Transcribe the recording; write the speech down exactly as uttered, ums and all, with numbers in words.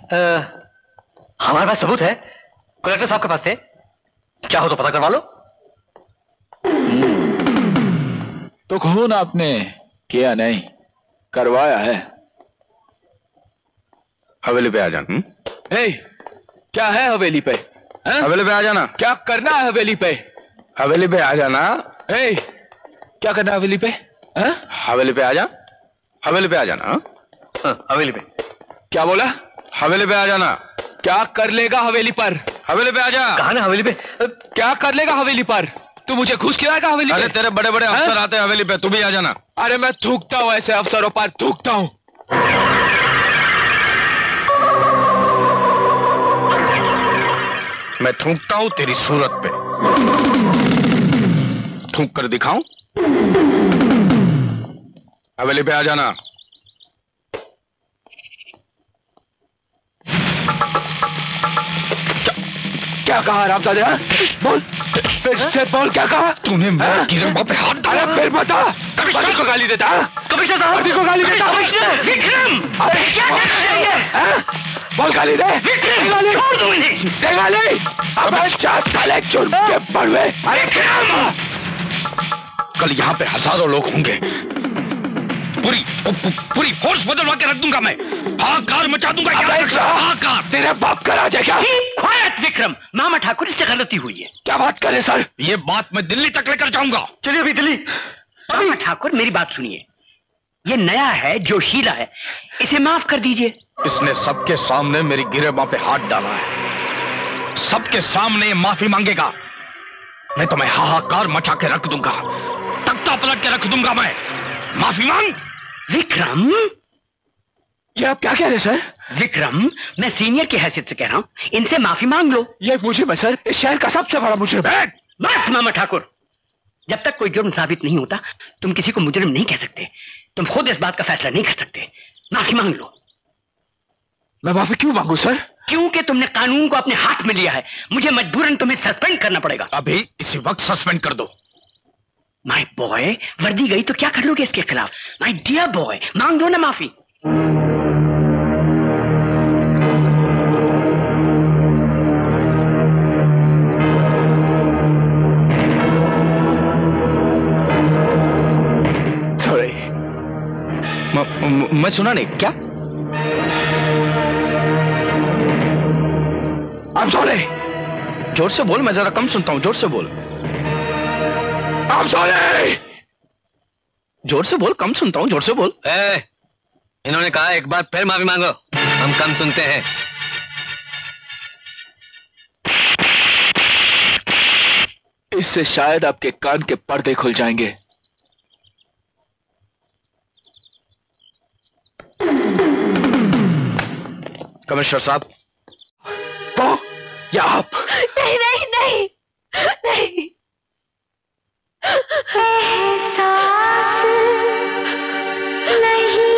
हमारे पास सबूत है, कलेक्टर साहब के पास थे। क्या हो तो पता करवा लो। तो खून आपने किया नहीं, करवाया है। हवेली पे आ जाना। ए, क्या है हवेली पे? है? हवेली पे आ जाना। क्या करना है हवेली पे? हवेली पे आ जाना। ए, क्या करना है हवेली पे? है? हवेली पे आ जा। हवेली पे आ जाना। हाँ, हवेली पे। क्या बोला? हवेली पे आ जाना। क्या कर लेगा हवेली पर? हवेली पे आ जा। कहा ना हवेली पे। क्या कर लेगा हवेली पर? तू मुझे घूस खिलाएगा हवेली पे? अरे तेरे बड़े बड़े अफसर आते हैं हवेली पे, तू भी आ जाना। अरे मैं थूकता हूँ ऐसे अफसरों पर, थूकता हूँ। मैं थूकता हूँ तेरी सूरत पे। थूक कर दिखाऊं? हवेली पे आ जाना। क्या कहा रामदादे? बोल, फिर से बोल, क्या कहा तूने मेरे गिरम्बा पे हाथ डाला? अरे फिर बता। कमिश्नर को गाली देता? कमिश्नर साहब को गाली देता? कमिश्नर विक्रम, अरे क्या कर रहे हैं? बोल, गाली दे। विक्रम, छोड़ दो इन्हें। दे गाली। अब चार साल जुर्म के पड़वे। अरे विक्रम, कल यहाँ पे हजारों लोग होंगे, पूरी पूरी फोर्स बदलवा के रख दूंगा मैं। हाहाकार मचा दूंगा। हाहाकार। तेरे बाप का राज है क्या? ख्वायत विक्रम, मामा ठाकुर इससे गलती हुई है। क्या बात करे सर? ये बात मैं दिल्ली तक लेकर जाऊंगा। चलिए अभी दिल्ली। मामा ठाकुर मेरी बात सुनिए, ये नया है, जोशीला है, इसे माफ कर दीजिए। इसने सबके सामने मेरी गिरेबां पे हाथ डाला है, सबके सामने माफी मांगेगा, नहीं तो मैं हाहाकार मचा के रख दूंगा, तख्ता पलट के रख दूंगा मैं। माफी मांग। विक्रम, ये आप क्या कह रहे हैं सर? विक्रम, मैं सीनियर की हैसियत से कह रहा हूं, इनसे माफी मांग लो। ये मुझे सर, इस शहर का सबसे बड़ा मुजरिम है। बस मामा ठाकुर, जब तक कोई जुर्म साबित नहीं होता तुम किसी को मुजरिम नहीं कह सकते। तुम खुद इस बात का फैसला नहीं कर सकते। माफी मांग लो। मैं माफी क्यों मांगू सर? क्योंकि तुमने कानून को अपने हाथ में लिया है। मुझे मजबूरन तुम्हें सस्पेंड करना पड़ेगा। अभी इसी वक्त सस्पेंड कर दो। माय बॉय, वर्दी गई तो क्या कर लोगे इसके खिलाफ? माय डियर बॉय, मांग दो ना माफी। सॉरी। मैं सुना नहीं। क्या? I'm sorry। जोर से बोल, मैं जरा कम सुनता हूं। जोर से बोल। I'm sorry। जोर से बोल, कम सुनता हूं। जोर से बोल। ए, इन्होंने कहा एक बार फिर माफी मांगो, हम कम सुनते हैं। इससे शायद आपके कान के पर्दे खुल जाएंगे। कमिश्नर साहब। वो या आप? नहीं नहीं नहीं नहीं। एहसास नहीं